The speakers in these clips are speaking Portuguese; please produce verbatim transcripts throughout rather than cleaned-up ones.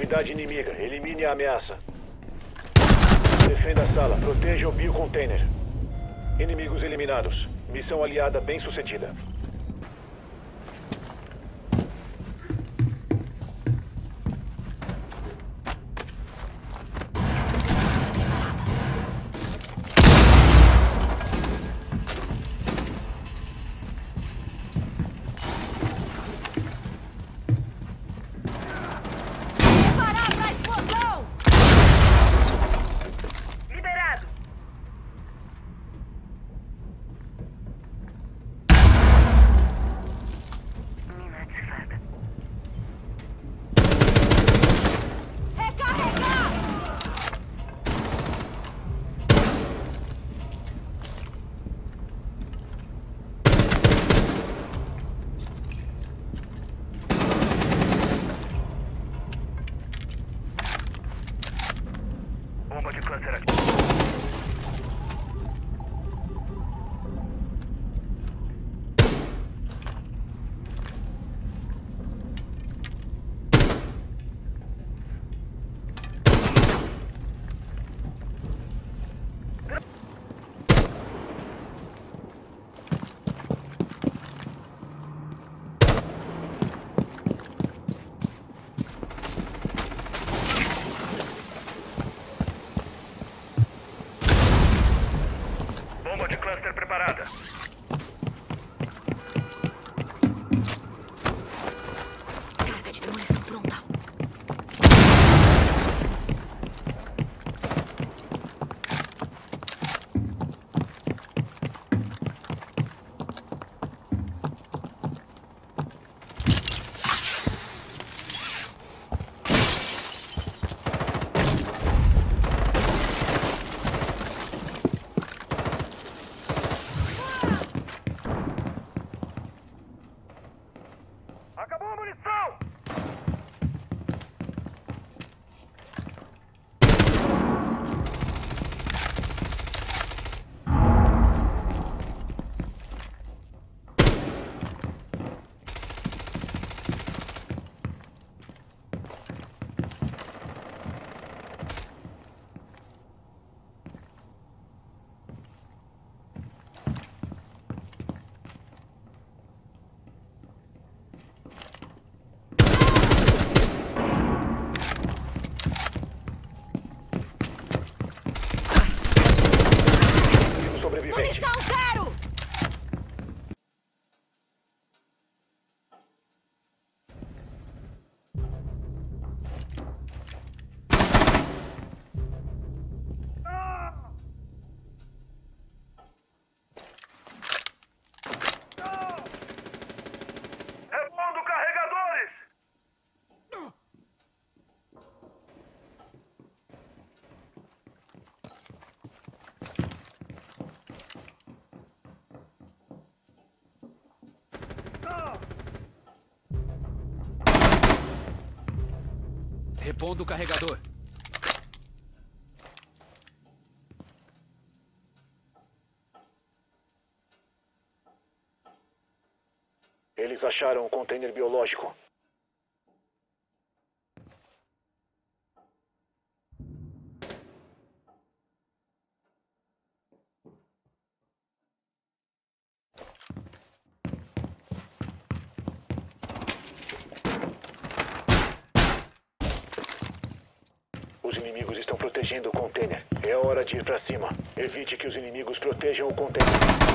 unidade inimiga. Elimine a ameaça. Defenda a sala. Proteja o biocontainer. Inimigos eliminados. Missão aliada bem sucedida. Bomba de cluster aqui. Bomba de cluster preparada. Carga de demolição pronta. Acabou a munição! Sobrevivente. Munição zero! Repondo carregadores! Repondo o carregador. Eles acharam o container biológico. Os inimigos estão protegendo o container. É hora de ir pra cima. Evite que os inimigos protejam o container.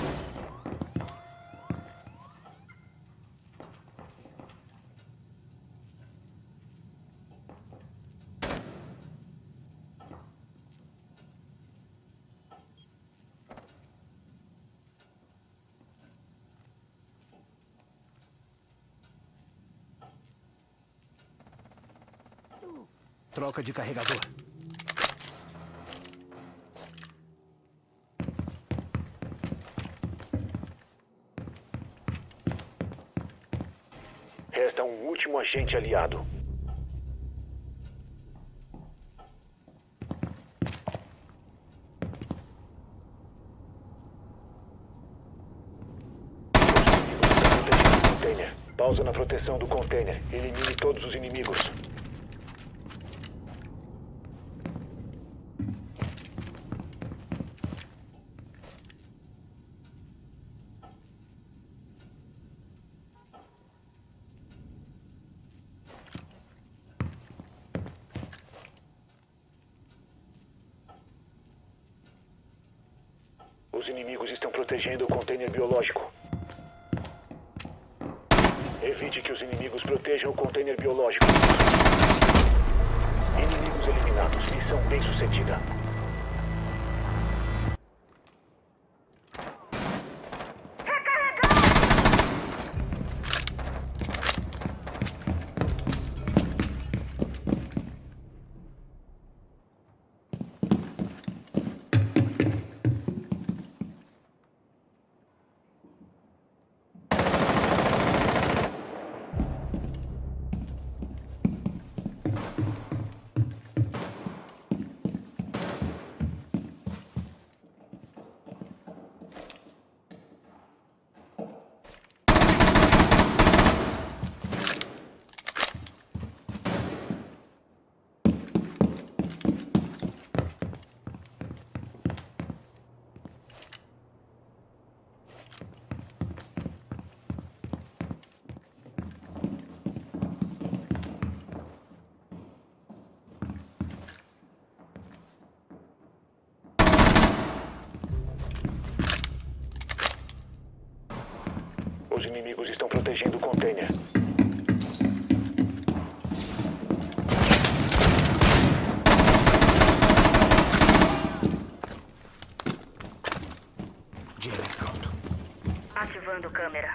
Troca de carregador. Resta um último agente aliado. Container. Pausa na proteção do container. Elimine todos os inimigos. Os inimigos estão protegendo o container biológico. Evite que os inimigos protejam o container biológico. Inimigos eliminados. Missão bem sucedida. Os inimigos estão protegendo o container. Jamie pronto. Ativando câmera.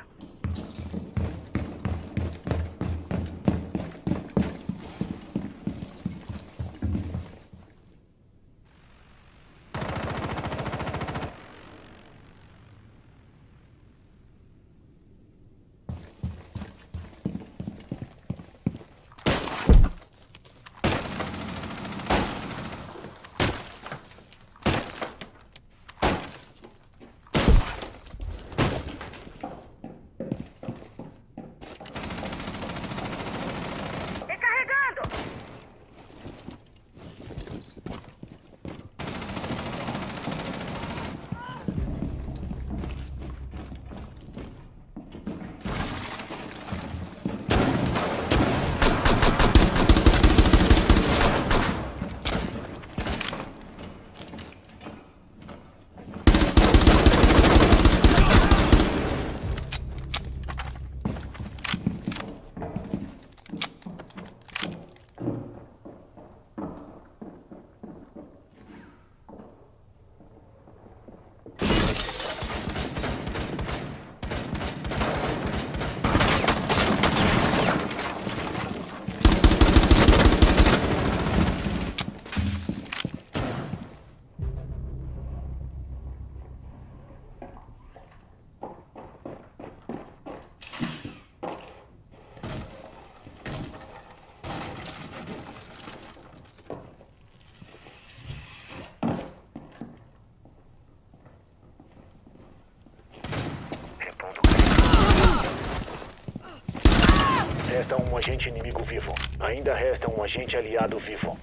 Resta um agente inimigo vivo. Ainda resta um agente aliado vivo.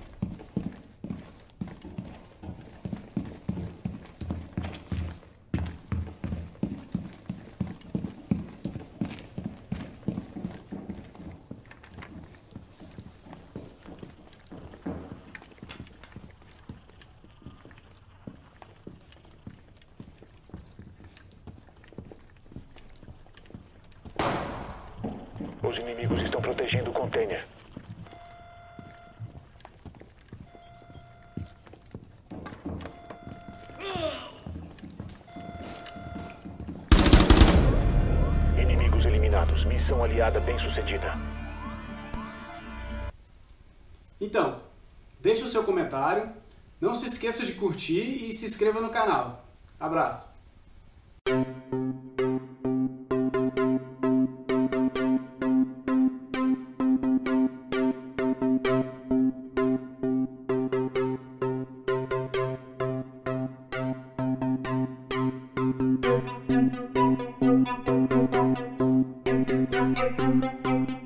Os inimigos estão protegendo o container. Inimigos eliminados. Missão aliada bem sucedida. Então, deixe o seu comentário, não se esqueça de curtir e se inscreva no canal. Abraço! Thank you.